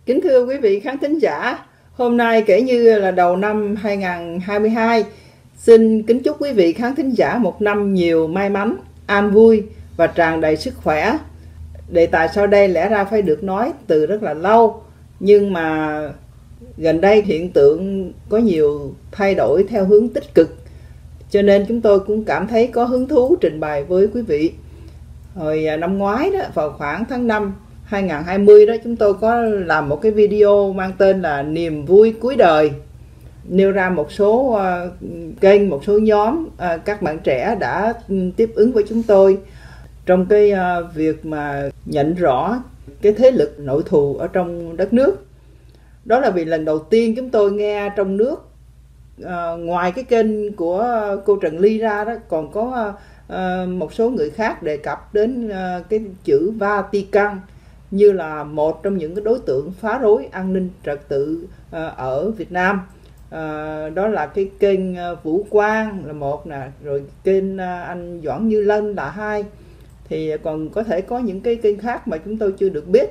Kính thưa quý vị khán thính giả, hôm nay kể như là đầu năm 2022, xin kính chúc quý vị khán thính giả một năm nhiều may mắn, an vui và tràn đầy sức khỏe. Đề tài sau đây lẽ ra phải được nói từ rất là lâu, nhưng mà gần đây hiện tượng có nhiều thay đổi theo hướng tích cực, cho nên chúng tôi cũng cảm thấy có hứng thú trình bày với quý vị. Hồi năm ngoái đó, vào khoảng tháng 5 2020 đó, chúng tôi có làm một cái video mang tên là Niềm vui cuối đời, nêu ra một số kênh, một số nhóm các bạn trẻ đã tiếp ứng với chúng tôi trong cái việc mà nhận rõ cái thế lực nội thù ở trong đất nước. Đó là vì lần đầu tiên chúng tôi nghe trong nước, ngoài cái kênh của cô Trần Ly ra đó, còn có một số người khác đề cập đến cái chữ Vatican như là một trong những cái đối tượng phá rối an ninh trật tự ở Việt Nam. Đó là cái kênh Vũ Quang là một nè, rồi kênh anh Doãn Như Lân là hai, thì còn có thể có những cái kênh khác mà chúng tôi chưa được biết.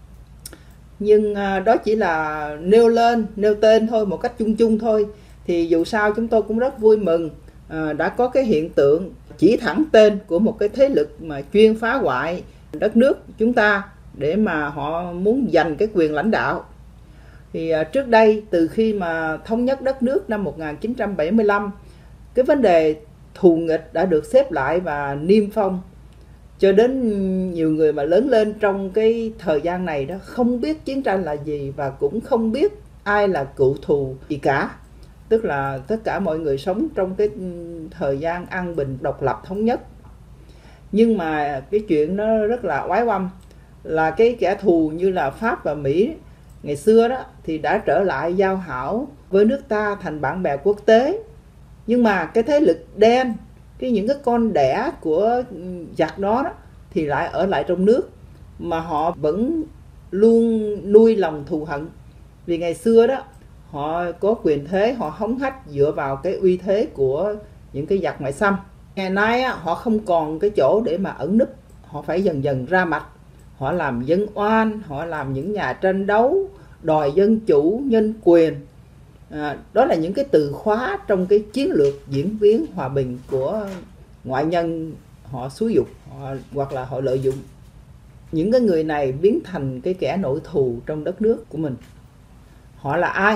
Nhưng đó chỉ là nêu tên thôi, một cách chung chung thôi. Thì dù sao chúng tôi cũng rất vui mừng đã có cái hiện tượng chỉ thẳng tên của một cái thế lực mà chuyên phá hoại đất nước chúng ta để mà họ muốn giành cái quyền lãnh đạo. Thì trước đây, từ khi mà thống nhất đất nước năm 1975, cái vấn đề thù nghịch đã được xếp lại và niêm phong, cho đến nhiều người mà lớn lên trong cái thời gian này đó không biết chiến tranh là gì và cũng không biết ai là cựu thù gì cả. Tức là tất cả mọi người sống trong cái thời gian an bình, độc lập, thống nhất. Nhưng mà cái chuyện nó rất là oái oăm là cái kẻ thù như là Pháp và Mỹ ngày xưa đó thì đã trở lại giao hảo với nước ta thành bạn bè quốc tế. Nhưng mà cái thế lực đen, những cái con đẻ của giặc đó, thì lại ở lại trong nước, mà họ vẫn luôn nuôi lòng thù hận. Vì ngày xưa đó họ có quyền thế, họ hống hách dựa vào cái uy thế của những cái giặc ngoại xâm. Ngày nay họ không còn cái chỗ để mà ẩn núp, họ phải dần dần ra mặt. Họ làm dân oan, họ làm những nhà tranh đấu, đòi dân chủ, nhân quyền. Đó là những cái từ khóa trong cái chiến lược diễn biến hòa bình của ngoại nhân họ xúi dục, hoặc là họ lợi dụng. Những cái người này biến thành cái kẻ nội thù trong đất nước của mình. Họ là ai?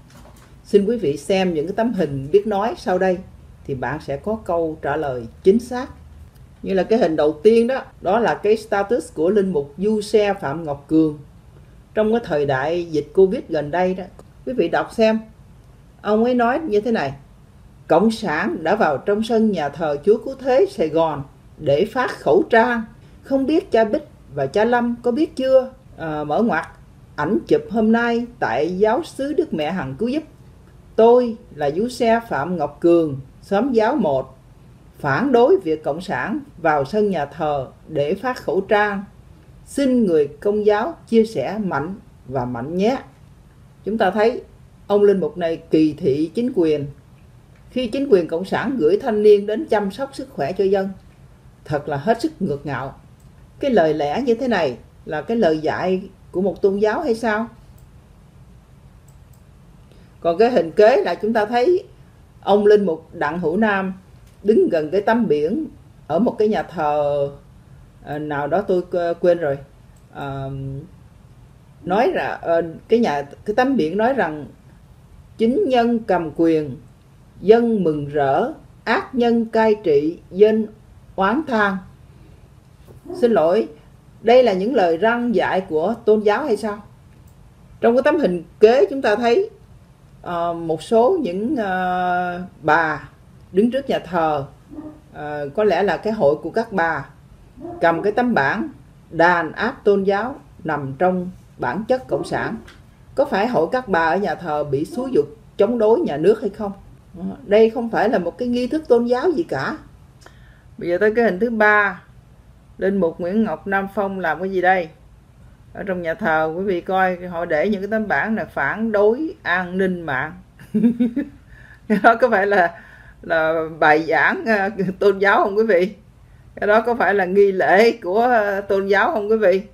Xin quý vị xem những cái tấm hình biết nói sau đây thì bạn sẽ có câu trả lời chính xác. Như là cái hình đầu tiên đó, đó là cái status của linh mục Du Xe Phạm Ngọc Cường trong cái thời đại dịch Covid gần đây đó. Quý vị đọc xem. Ông ấy nói như thế này: Cộng sản đã vào trong sân nhà thờ Chúa Cứu Thế Sài Gòn để phát khẩu trang. Không biết cha Bích và cha Lâm có biết chưa? Mở ngoặt, ảnh chụp hôm nay tại giáo xứ Đức Mẹ Hằng Cứu Giúp. Tôi là Du Xe Phạm Ngọc Cường, xóm Giáo 1, phản đối việc Cộng sản vào sân nhà thờ để phát khẩu trang. Xin người Công giáo chia sẻ mạnh và mạnh nhé. Chúng ta thấy ông linh mục này kỳ thị chính quyền khi chính quyền Cộng sản gửi thanh niên đến chăm sóc sức khỏe cho dân. Thật là hết sức ngược ngạo. Cái lời lẽ như thế này là cái lời dạy của một tôn giáo hay sao? Còn cái hình kế là chúng ta thấy ông linh mục Đặng Hữu Nam đứng gần cái tấm biển ở một cái nhà thờ nào đó tôi quên rồi. Nói là cái tấm biển nói rằng chính nhân cầm quyền, dân mừng rỡ, ác nhân cai trị, dân oán than. Xin lỗi, đây là những lời răn dạy của tôn giáo hay sao? Trong cái tấm hình kế chúng ta thấy một số những bà đứng trước nhà thờ, có lẽ là cái hội của các bà, cầm cái tấm bảng đàn áp tôn giáo nằm trong bản chất cộng sản. Có phải hội các bà ở nhà thờ bị xúi dục chống đối nhà nước hay không? Đây không phải là một cái nghi thức tôn giáo gì cả. Bây giờ tới cái hình thứ ba, linh mục Nguyễn Ngọc Nam Phong làm cái gì đây? Ở trong nhà thờ quý vị coi, họ để những cái tấm bảng là phản đối an ninh mạng. Cái đó có phải là bài giảng tôn giáo không quý vị? Cái đó có phải là nghi lễ của tôn giáo không quý vị?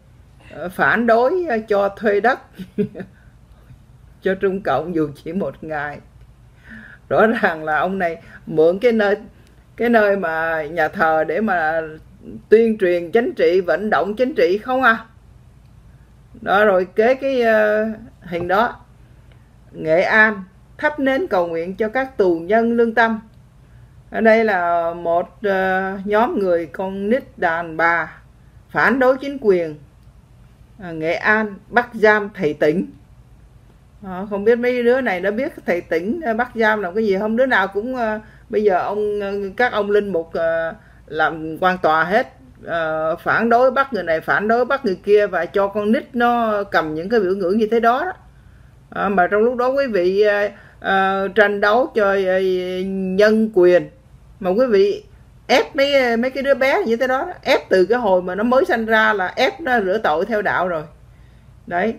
phản đối cho thuê đất cho Trung Cộng dù chỉ một ngày. Rõ ràng là ông này mượn cái nơi mà nhà thờ để mà tuyên truyền chính trị, vận động chính trị không à. Đó, rồi kế cái hình đó, Nghệ An thắp nến cầu nguyện cho các tù nhân lương tâm. Ở đây là một nhóm người con nít đàn bà phản đối chính quyền. Nghệ An bắt giam thầy Tĩnh. Không biết mấy đứa này nó biết thầy Tĩnh bắt giam làm cái gì không? Đứa nào cũng bây giờ các ông linh mục làm quan tòa hết, phản đối bắt người này, phản đối bắt người kia, và cho con nít nó cầm những cái biểu ngữ như thế đó. Mà trong lúc đó quý vị tranh đấu cho nhân quyền, mà quý vị ép mấy cái đứa bé như thế đó, ép từ cái hồi mà nó mới sanh ra là ép nó rửa tội theo đạo rồi. Đấy,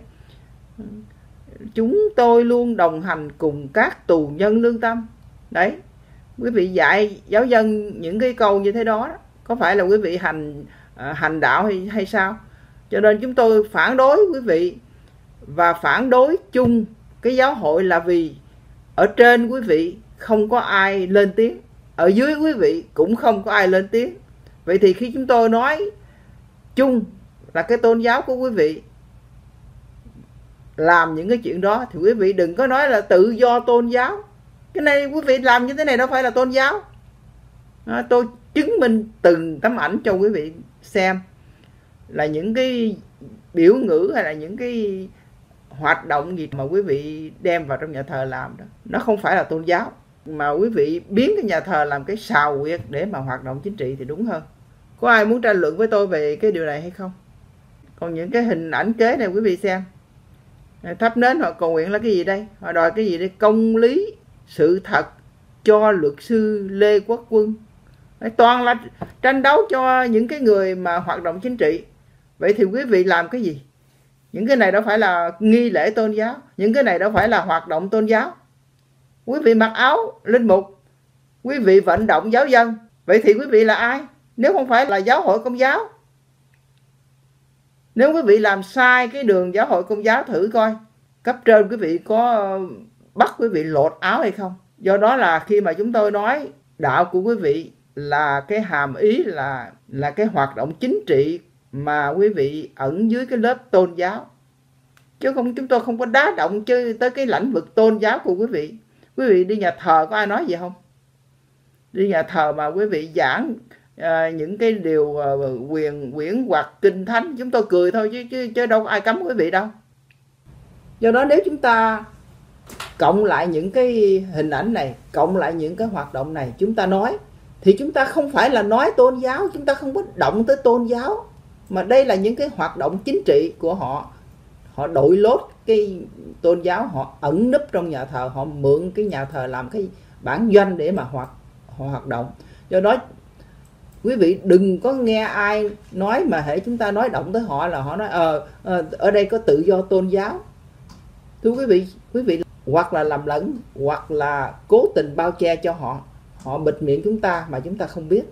chúng tôi luôn đồng hành cùng các tù nhân lương tâm. Đấy, quý vị dạy giáo dân những cái câu như thế đó, có phải là quý vị hành đạo hay sao? Cho nên chúng tôi phản đối quý vị, và phản đối chung cái giáo hội là vì ở trên quý vị không có ai lên tiếng, ở dưới quý vị cũng không có ai lên tiếng. Vậy thì khi chúng tôi nói chung là cái tôn giáo của quý vị làm những cái chuyện đó, thì quý vị đừng có nói là tự do tôn giáo. Cái này quý vị làm như thế này đâu phải là tôn giáo. Tôi chứng minh từng tấm ảnh cho quý vị xem, là những cái biểu ngữ hay là những cái hoạt động gì mà quý vị đem vào trong nhà thờ làm đó, nó không phải là tôn giáo, mà quý vị biến cái nhà thờ làm cái sào huyệt để mà hoạt động chính trị thì đúng hơn. Có ai muốn tranh luận với tôi về cái điều này hay không? Còn những cái hình ảnh kế này quý vị xem, thắp nến họ cầu nguyện là cái gì đây? Họ đòi cái gì đây? Công lý, sự thật cho luật sư Lê Quốc Quân. Toàn là tranh đấu cho những cái người mà hoạt động chính trị. Vậy thì quý vị làm cái gì? Những cái này đâu phải là nghi lễ tôn giáo, những cái này đâu phải là hoạt động tôn giáo. Quý vị mặc áo linh mục, quý vị vận động giáo dân, vậy thì quý vị là ai nếu không phải là giáo hội Công giáo? Nếu quý vị làm sai cái đường giáo hội Công giáo, thử coi cấp trên quý vị có bắt quý vị lột áo hay không. Do đó là khi mà chúng tôi nói đạo của quý vị là cái hàm ý là cái hoạt động chính trị mà quý vị ẩn dưới cái lớp tôn giáo, chứ không, chúng tôi không có đá động chơi tới cái lĩnh vực tôn giáo của quý vị. Quý vị đi nhà thờ có ai nói gì không? Đi nhà thờ mà quý vị giảng những cái điều quyển hoặc kinh thánh, chúng tôi cười thôi chứ đâu có ai cấm quý vị đâu. Do đó nếu chúng ta cộng lại những cái hình ảnh này, cộng lại những cái hoạt động này, chúng ta nói, thì chúng ta không phải là nói tôn giáo, chúng ta không có động tới tôn giáo, mà đây là những cái hoạt động chính trị của họ. Họ đội lốt cái tôn giáo, họ ẩn núp trong nhà thờ, họ mượn cái nhà thờ làm cái bản doanh để mà họ hoạt động. Do đó quý vị đừng có nghe ai nói mà hễ chúng ta nói động tới họ là họ nói ở đây có tự do tôn giáo. Thưa quý vị hoặc là lầm lẫn, hoặc là cố tình bao che cho họ bịt miệng chúng ta mà chúng ta không biết.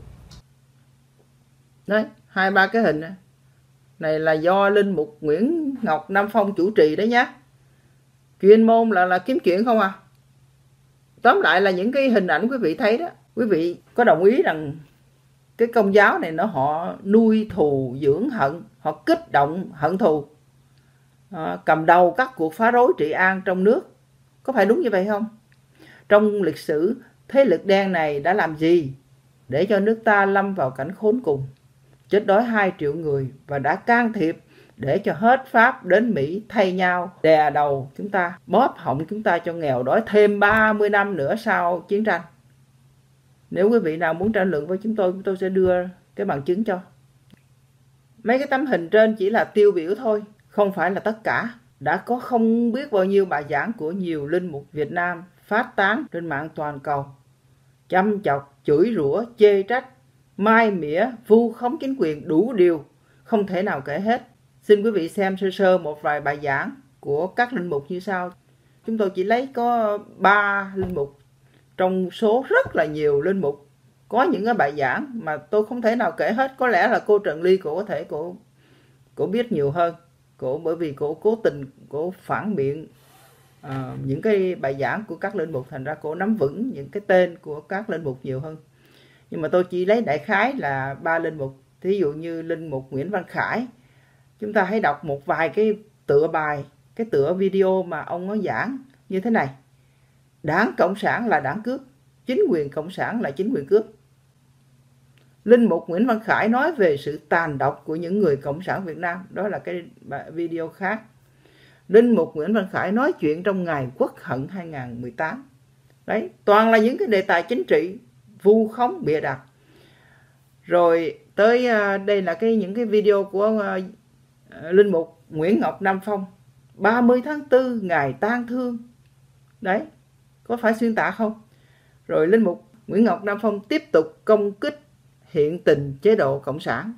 Đấy, 2-3 cái hình này là do linh mục Nguyễn Ngọc Nam Phong chủ trì đấy nhá. Chuyên môn là kiếm chuyện không à. Tóm lại là những cái hình ảnh quý vị thấy đó, quý vị có đồng ý rằng cái Công giáo này họ nuôi thù dưỡng hận, họ kích động hận thù, cầm đầu các cuộc phá rối trị an trong nước. Có phải đúng như vậy không? Trong lịch sử, thế lực đen này đã làm gì để cho nước ta lâm vào cảnh khốn cùng, chết đói 2 triệu người, và đã can thiệp để cho hết Pháp đến Mỹ thay nhau đè đầu chúng ta, bóp họng chúng ta cho nghèo đói thêm 30 năm nữa sau chiến tranh. Nếu quý vị nào muốn tranh luận với chúng tôi sẽ đưa cái bằng chứng cho. Mấy cái tấm hình trên chỉ là tiêu biểu thôi, không phải là tất cả. Đã có không biết bao nhiêu bài giảng của nhiều linh mục Việt Nam phát tán trên mạng toàn cầu, chăm chọc, chửi rủa, chê trách, mai mỉa, vu khống chính quyền đủ điều, không thể nào kể hết. Xin quý vị xem sơ sơ một vài bài giảng của các linh mục như sau. Chúng tôi chỉ lấy có 3 linh mục trong số rất là nhiều linh mục có những cái bài giảng mà tôi không thể nào kể hết. Có lẽ là cô Trần Ly cô có thể cô biết nhiều hơn. bởi vì cổ cố tình cổ phản biện những cái bài giảng của các linh mục, thành ra cổ nắm vững những cái tên của các linh mục nhiều hơn. Nhưng mà tôi chỉ lấy đại khái là 3 linh mục. Thí dụ như linh mục Nguyễn Văn Khải, chúng ta hãy đọc một vài cái tựa bài, cái tựa video mà ông nói giảng như thế này: Đảng Cộng sản là đảng cướp, chính quyền Cộng sản là chính quyền cướp. Linh mục Nguyễn Văn Khải nói về sự tàn độc của những người Cộng sản Việt Nam, đó là cái video khác. Linh mục Nguyễn Văn Khải nói chuyện trong ngày Quốc hận 2018. Đấy, toàn là những cái đề tài chính trị, vu khống bịa đặt. Rồi tới đây là những cái video của linh mục Nguyễn Ngọc Nam Phong, 30 tháng 4 ngày tang thương. Đấy, có phải xuyên tạc không? Rồi linh mục Nguyễn Ngọc Nam Phong tiếp tục công kích hiện tình chế độ Cộng sản.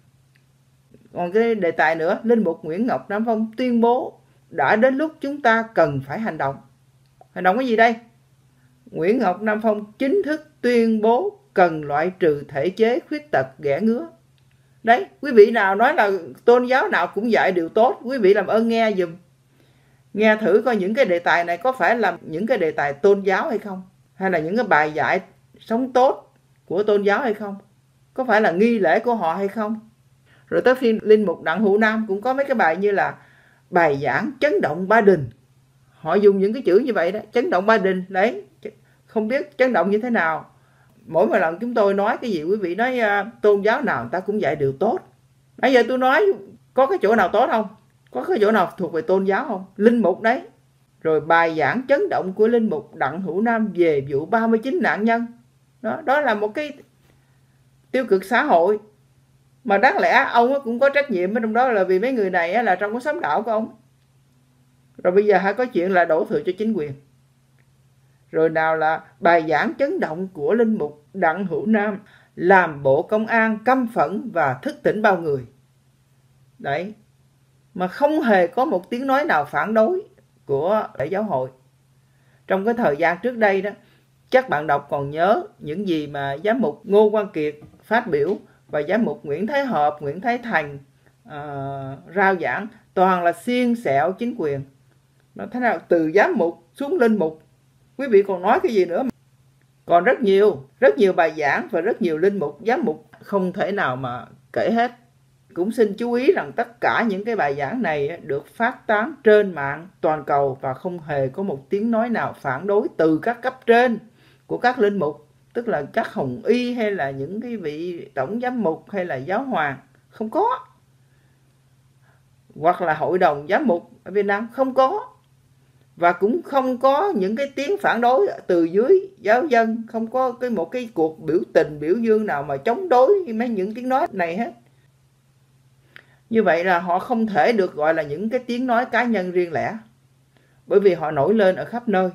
Còn cái đề tài nữa, linh mục Nguyễn Ngọc Nam Phong tuyên bố đã đến lúc chúng ta cần phải hành động. Hành động cái gì đây? Nguyễn Ngọc Nam Phong chính thức tuyên bố cần loại trừ thể chế khuyết tật ghẻ ngứa. Đấy, quý vị nào nói là tôn giáo nào cũng dạy điều tốt, quý vị làm ơn nghe dùm. Nghe thử coi những cái đề tài này có phải là những cái đề tài tôn giáo hay không? Hay là những cái bài dạy sống tốt của tôn giáo hay không? Có phải là nghi lễ của họ hay không? Rồi tới phiên linh mục Đặng Hữu Nam cũng có mấy cái bài như là bài giảng chấn động Ba Đình. Họ dùng những cái chữ như vậy đó, chấn động Ba Đình. Đấy, không biết chấn động như thế nào. Mỗi một lần chúng tôi nói cái gì, quý vị nói tôn giáo nào người ta cũng dạy điều tốt. Nãy giờ tôi nói có cái chỗ nào tốt không? Có cái chỗ nào thuộc về tôn giáo không? Linh mục đấy. Rồi bài giảng chấn động của linh mục Đặng Hữu Nam về vụ 39 nạn nhân. Đó là một cái tiêu cực xã hội. Mà đáng lẽ ông cũng có trách nhiệm ở trong đó, là vì mấy người này là trong cái xóm đạo của ông. Rồi bây giờ hay có chuyện là đổ thừa cho chính quyền. Rồi nào là bài giảng chấn động của linh mục Đặng Hữu Nam làm Bộ Công an căm phẫn và thức tỉnh bao người. Đấy, mà không hề có một tiếng nói nào phản đối của Đại giáo hội. Trong cái thời gian trước đây đó, chắc bạn đọc còn nhớ những gì mà giám mục Ngô Quang Kiệt phát biểu và giám mục Nguyễn Thái Hợp, Nguyễn Thái Thành rao giảng, toàn là xiên xẹo chính quyền. Nó thế nào từ giám mục xuống linh mục, quý vị còn nói cái gì nữa? Còn rất nhiều bài giảng và rất nhiều linh mục, giám mục không thể nào mà kể hết. Cũng xin chú ý rằng tất cả những cái bài giảng này được phát tán trên mạng toàn cầu và không hề có một tiếng nói nào phản đối từ các cấp trên của các linh mục, tức là các hồng y hay là những cái vị tổng giám mục hay là giáo hoàng, không có. Hoặc là hội đồng giám mục ở Việt Nam không có. Và cũng không có những cái tiếng phản đối từ dưới giáo dân, không có một cái cuộc biểu tình biểu dương nào mà chống đối mấy những tiếng nói này hết. Như vậy là họ không thể được gọi là những cái tiếng nói cá nhân riêng lẻ, bởi vì họ nổi lên ở khắp nơi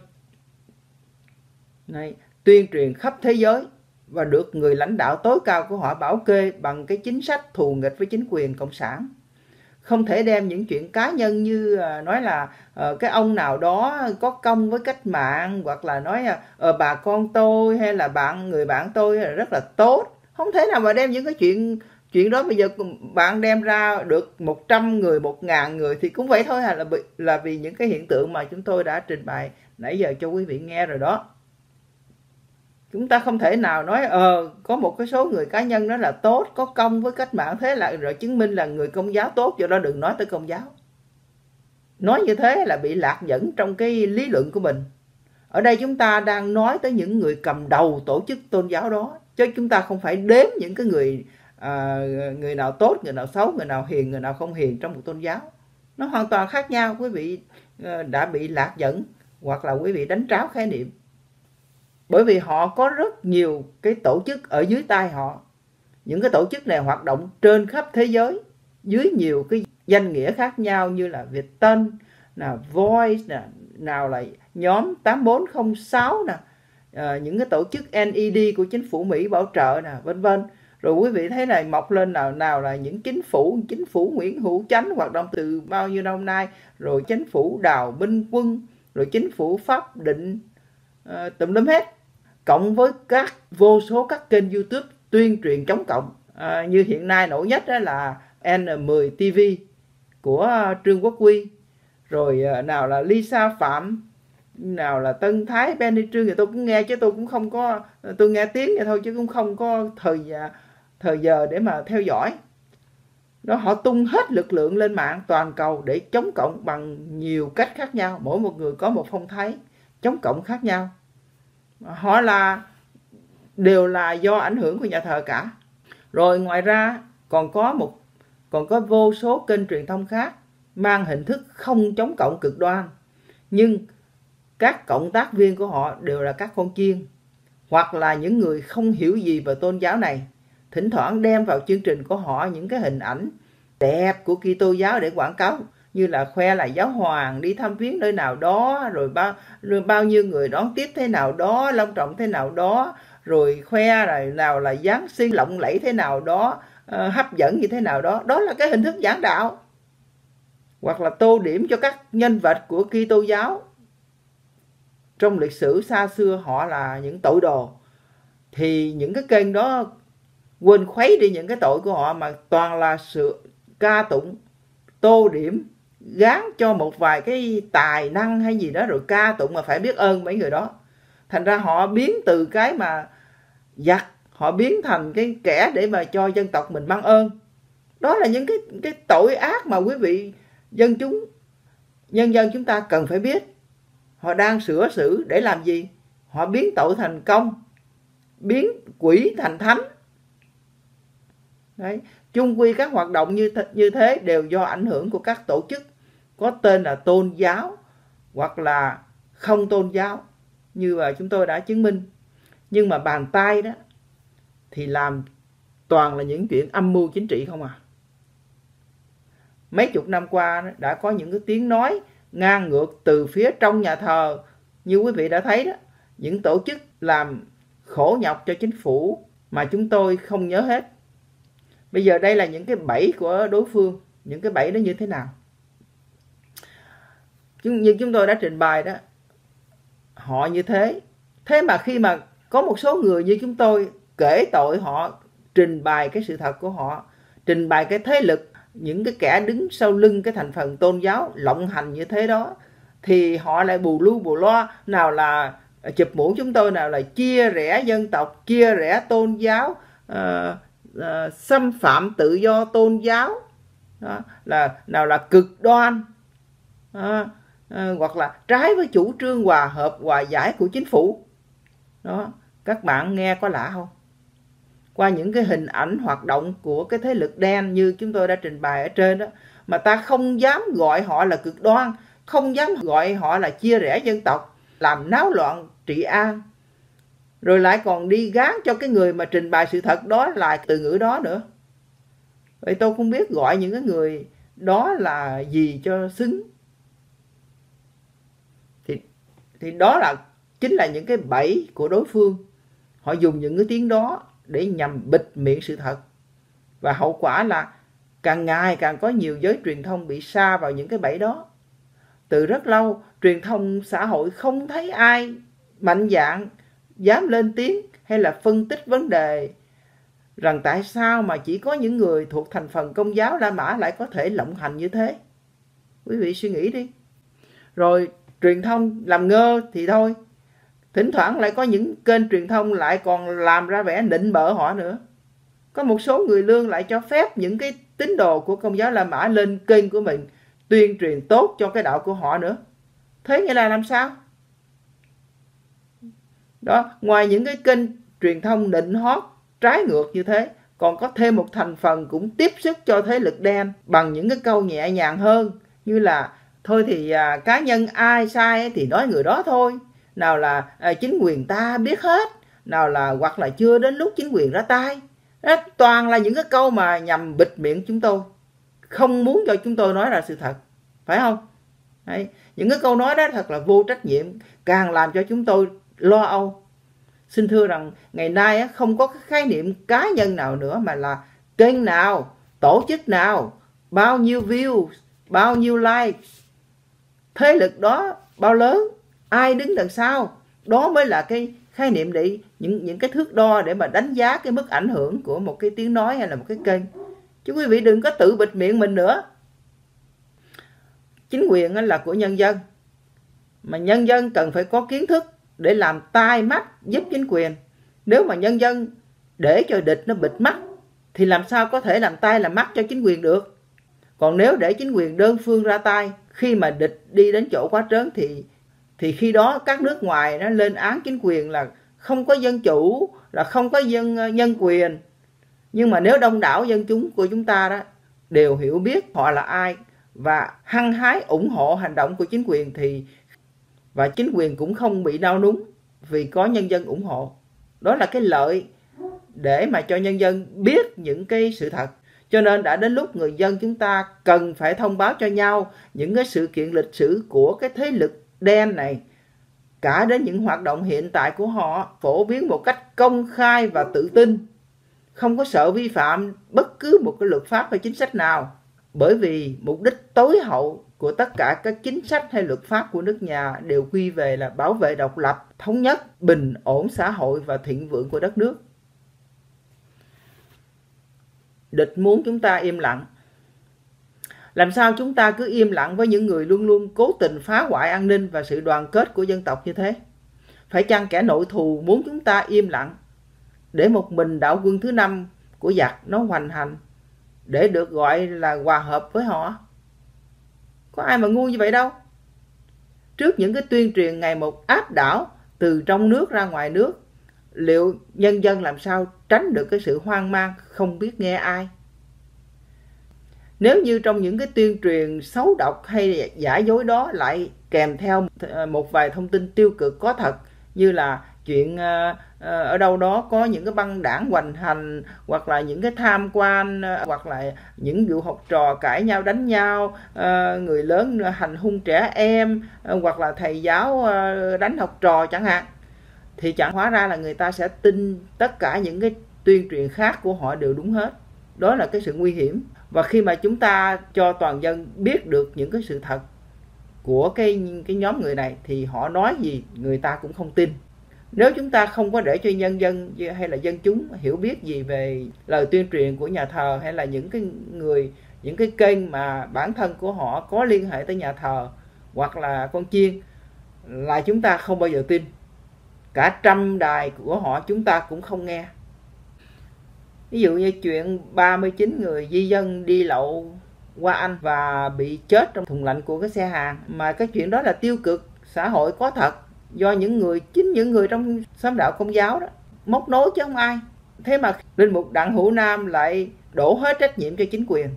này, tuyên truyền khắp thế giới và được người lãnh đạo tối cao của họ bảo kê bằng cái chính sách thù nghịch với chính quyền cộng sản. Không thể đem những chuyện cá nhân như nói là cái ông nào đó có công với cách mạng, hoặc là nói bà con tôi hay là người bạn tôi rất là tốt. Không thể nào mà đem những cái chuyện đó. Bây giờ bạn đem ra được 100 người, 1000 người thì cũng vậy thôi, là vì những cái hiện tượng mà chúng tôi đã trình bày nãy giờ cho quý vị nghe rồi đó. Chúng ta không thể nào nói có một cái số người cá nhân đó là tốt, có công với cách mạng, thế là rồi chứng minh là người công giáo tốt, do đó đừng nói tới công giáo. Nói như thế là bị lạc dẫn trong cái lý luận của mình. Ở đây chúng ta đang nói tới những người cầm đầu tổ chức tôn giáo đó, chứ chúng ta không phải đếm những cái người nào tốt, người nào xấu, người nào hiền, người nào không hiền trong một tôn giáo. Nó hoàn toàn khác nhau. Quý vị đã bị lạc dẫn hoặc là quý vị đánh tráo khái niệm. Bởi vì họ có rất nhiều cái tổ chức ở dưới tay họ. Những cái tổ chức này hoạt động trên khắp thế giới dưới nhiều cái danh nghĩa khác nhau, như là Viettel, Voice, nào là nhóm 8406, những cái tổ chức NED của chính phủ Mỹ bảo trợ, vân vân. Rồi quý vị thấy này mọc lên nào là những chính phủ Nguyễn Hữu Chánh hoạt động từ bao nhiêu năm nay, rồi chính phủ Đào Minh Quân, rồi chính phủ Pháp Định, tùm lum hết, cộng với vô số các kênh YouTube tuyên truyền chống cộng, như hiện nay nổi nhất đó là N10 TV, của Trương Quốc Huy, rồi nào là Lisa Phạm, nào là Tân Thái, Penny Trương, thì tôi cũng nghe chứ tôi cũng không có, tôi nghe tiếng vậy thôi chứ cũng không có thời giờ để mà theo dõi. Đó, họ tung hết lực lượng lên mạng toàn cầu để chống cộng bằng nhiều cách khác nhau, mỗi một người có một phong thái chống cộng khác nhau. Họ đều là do ảnh hưởng của nhà thờ cả. Rồi ngoài ra còn có vô số kênh truyền thông khác mang hình thức không chống cộng cực đoan, nhưng các cộng tác viên của họ đều là các con chiên hoặc là những người không hiểu gì về tôn giáo này, thỉnh thoảng đem vào chương trình của họ những cái hình ảnh đẹp của Kitô giáo để quảng cáo, như là khoe là giáo hoàng đi thăm viếng nơi nào đó, rồi bao nhiêu người đón tiếp thế nào đó, long trọng thế nào đó, rồi khoe nào là Giáng sinh lộng lẫy thế nào đó, hấp dẫn như thế nào đó. Đó là cái hình thức giảng đạo. Hoặc là tô điểm cho các nhân vật của Kitô giáo trong lịch sử xa xưa họ là những tội đồ, thì những cái kênh đó quên khuấy đi những cái tội của họ, mà toàn là sự ca tụng, tô điểm, gán cho một vài cái tài năng hay gì đó, rồi ca tụng mà phải biết ơn mấy người đó. Thành ra họ biến từ cái mà giặc, họ biến thành cái kẻ để mà cho dân tộc mình mang ơn. Đó là những cái tội ác mà quý vị nhân dân chúng ta cần phải biết. Họ đang sửa xử để làm gì? Họ biến tội thành công, biến quỷ thành thánh. Đấy, chung quy các hoạt động như thế đều do ảnh hưởng của các tổ chức có tên là tôn giáo hoặc là không tôn giáo, như là chúng tôi đã chứng minh. Nhưng mà bàn tay đó thì làm toàn là những chuyện âm mưu chính trị không à. Mấy chục năm qua đã có những cái tiếng nói ngang ngược từ phía trong nhà thờ, như quý vị đã thấy đó, những tổ chức làm khổ nhọc cho chính phủ mà chúng tôi không nhớ hết. Bây giờ đây là những cái bẫy của đối phương. Những cái bẫy đó như thế nào? Như chúng tôi đã trình bày đó, họ như thế. Thế mà khi mà có một số người như chúng tôi kể tội họ, trình bày cái sự thật của họ, trình bày cái thế lực, những cái kẻ đứng sau lưng cái thành phần tôn giáo lộng hành như thế đó, thì họ lại bù lu bù loa, nào là chụp mũ chúng tôi, nào là chia rẽ dân tộc, chia rẽ tôn giáo, xâm phạm tự do tôn giáo, đó, nào là cực đoan, hoặc là trái với chủ trương hòa hợp hòa giải của chính phủ. Đó, các bạn nghe có lạ không? Qua những cái hình ảnh hoạt động của cái thế lực đen như chúng tôi đã trình bày ở trên đó, mà ta không dám gọi họ là cực đoan, không dám gọi họ là chia rẽ dân tộc, làm náo loạn trị an, rồi lại còn đi gán cho cái người mà trình bày sự thật đó là từ ngữ đó nữa. Vậy tôi không biết gọi những cái người đó là gì cho xứng. Thì đó chính là những cái bẫy của đối phương. Họ dùng những cái tiếng đó để nhằm bịt miệng sự thật. Và hậu quả là càng ngày càng có nhiều giới truyền thông bị sa vào những cái bẫy đó. Từ rất lâu, truyền thông xã hội không thấy ai mạnh dạn dám lên tiếng hay là phân tích vấn đề rằng tại sao mà chỉ có những người thuộc thành phần Công giáo La Mã lại có thể lộng hành như thế. Quý vị suy nghĩ đi. Rồi truyền thông làm ngơ thì thôi, thỉnh thoảng lại có những kênh truyền thông lại còn làm ra vẻ nịnh bợ họ nữa. Có một số người lương lại cho phép những cái tín đồ của Công giáo La Mã lên kênh của mình tuyên truyền tốt cho cái đạo của họ nữa. Thế nghĩa là làm sao? Đó, ngoài những cái kênh truyền thông nịnh hót trái ngược như thế, còn có thêm một thành phần cũng tiếp sức cho thế lực đen bằng những cái câu nhẹ nhàng hơn, như là thôi thì cá nhân ai sai thì nói người đó thôi, nào là chính quyền ta biết hết, nào là hoặc là chưa đến lúc chính quyền ra tay. Đó, toàn là những cái câu mà nhằm bịt miệng chúng tôi, không muốn cho chúng tôi nói ra sự thật, phải không? Đấy, những cái câu nói đó thật là vô trách nhiệm, càng làm cho chúng tôi lo âu. Xin thưa rằng ngày nay không có cái khái niệm cá nhân nào nữa, mà là kênh nào, tổ chức nào, bao nhiêu view, bao nhiêu like, thế lực đó bao lớn, ai đứng đằng sau. Đó mới là cái khái niệm để những cái thước đo để mà đánh giá cái mức ảnh hưởng của một cái tiếng nói hay là một cái kênh. Chứ quý vị đừng có tự bịt miệng mình nữa. chính quyền là của nhân dân, mà nhân dân cần phải có kiến thức để làm tai mắt giúp chính quyền. Nếu mà nhân dân để cho địch nó bịt mắt thì làm sao có thể làm tai làm mắt cho chính quyền được. Còn nếu để chính quyền đơn phương ra tay, khi mà địch đi đến chỗ quá trớn thì khi đó các nước ngoài nó lên án chính quyền là không có dân chủ, là không có nhân quyền. Nhưng mà nếu đông đảo dân chúng của chúng ta đó đều hiểu biết họ là ai và hăng hái ủng hộ hành động của chính quyền và chính quyền cũng không bị nao núng vì có nhân dân ủng hộ. Đó là cái lợi để mà cho nhân dân biết những cái sự thật. Cho nên đã đến lúc người dân chúng ta cần phải thông báo cho nhau những cái sự kiện lịch sử của cái thế lực đen này, cả đến những hoạt động hiện tại của họ, phổ biến một cách công khai và tự tin, không có sợ vi phạm bất cứ một cái luật pháp hay chính sách nào. Bởi vì mục đích tối hậu của tất cả các chính sách hay luật pháp của nước nhà đều quy về là bảo vệ độc lập, thống nhất, bình ổn xã hội và thịnh vượng của đất nước. Địch muốn chúng ta im lặng. Làm sao chúng ta cứ im lặng với những người luôn luôn cố tình phá hoại an ninh và sự đoàn kết của dân tộc như thế? Phải chăng kẻ nội thù muốn chúng ta im lặng để một mình đạo quân thứ 5 của giặc nó hoành hành, để được gọi là hòa hợp với họ? Có ai mà ngu như vậy đâu. Trước những cái tuyên truyền ngày một áp đảo từ trong nước ra ngoài nước, liệu nhân dân làm sao tránh được cái sự hoang mang không biết nghe ai? Nếu như trong những cái tuyên truyền xấu độc hay giả dối đó lại kèm theo một vài thông tin tiêu cực có thật, như là chuyện ở đâu đó có những cái băng đảng hoành hành, hoặc là những cái tham quan, hoặc là những vụ học trò cãi nhau đánh nhau, người lớn hành hung trẻ em, hoặc là thầy giáo đánh học trò chẳng hạn, thì chẳng hóa ra là người ta sẽ tin tất cả những cái tuyên truyền khác của họ đều đúng hết. Đó là cái sự nguy hiểm. Và khi mà chúng ta cho toàn dân biết được những cái sự thật của cái nhóm người này thì họ nói gì người ta cũng không tin. Nếu chúng ta không có để cho nhân dân hay là dân chúng hiểu biết gì về lời tuyên truyền của nhà thờ, hay là những cái kênh mà bản thân của họ có liên hệ tới nhà thờ hoặc là con chiên, là chúng ta không bao giờ tin. Cả trăm đài của họ chúng ta cũng không nghe. Ví dụ như chuyện 39 người di dân đi lậu qua Anh và bị chết trong thùng lạnh của cái xe hàng, mà cái chuyện đó là tiêu cực xã hội có thật, do chính những người trong xóm đạo Công giáo đó móc nối chứ không ai. Thế mà linh mục Đặng Hữu Nam lại đổ hết trách nhiệm cho chính quyền.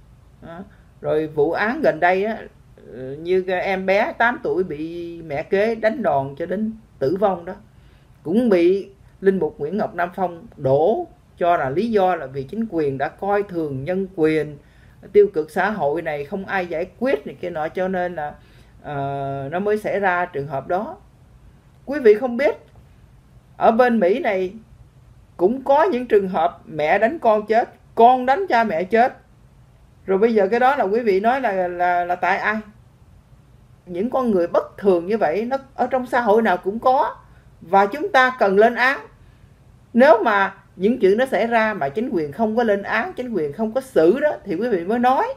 Rồi vụ án gần đây đó, như em bé 8 tuổi bị mẹ kế đánh đòn cho đến tử vong đó, cũng bị linh mục Nguyễn Ngọc Nam Phong đổ cho là lý do là vì chính quyền đã coi thường nhân quyền, tiêu cực xã hội này không ai giải quyết này kia nọ, cho nên là nó mới xảy ra trường hợp đó. Quý vị không biết, ở bên Mỹ này cũng có những trường hợp mẹ đánh con chết, con đánh cha mẹ chết. Rồi bây giờ cái đó là quý vị nói là tại ai? Những con người bất thường như vậy nó ở trong xã hội nào cũng có, và chúng ta cần lên án. Nếu mà những chuyện đó xảy ra mà chính quyền không có lên án, chính quyền không có xử đó, thì quý vị mới nói.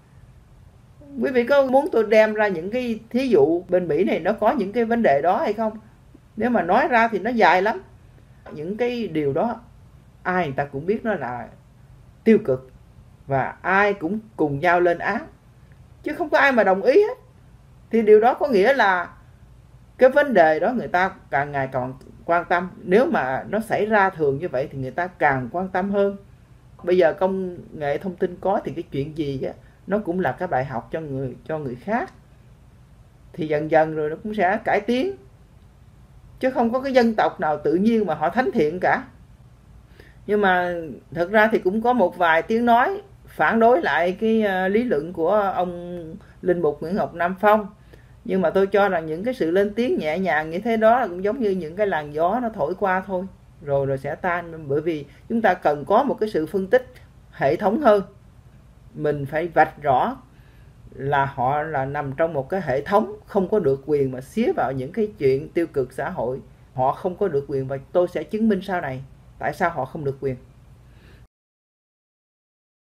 Quý vị có muốn tôi đem ra những cái thí dụ bên Mỹ này nó có những cái vấn đề đó hay không? Nếu mà nói ra thì nó dài lắm. Những cái điều đó ai người ta cũng biết nó là tiêu cực, và ai cũng cùng nhau lên án, chứ không có ai mà đồng ý hết. Thì điều đó có nghĩa là cái vấn đề đó người ta càng ngày càng quan tâm. Nếu mà nó xảy ra thường như vậy thì người ta càng quan tâm hơn. Bây giờ công nghệ thông tin có thì cái chuyện gì á, nó cũng là cái bài học cho người khác. Thì dần dần rồi nó cũng sẽ cải tiến. Chứ không có cái dân tộc nào tự nhiên mà họ thánh thiện cả. Nhưng mà thật ra thì cũng có một vài tiếng nói phản đối lại cái lý luận của ông linh mục Nguyễn Ngọc Nam Phong. Nhưng mà tôi cho rằng những cái sự lên tiếng nhẹ nhàng như thế đó cũng giống như những cái làn gió nó thổi qua thôi, rồi sẽ tan. Bởi vì chúng ta cần có một cái sự phân tích hệ thống hơn. Mình phải vạch rõ là họ là nằm trong một cái hệ thống, không có được quyền mà xía vào những cái chuyện tiêu cực xã hội. Họ không có được quyền, và tôi sẽ chứng minh sau này tại sao họ không được quyền.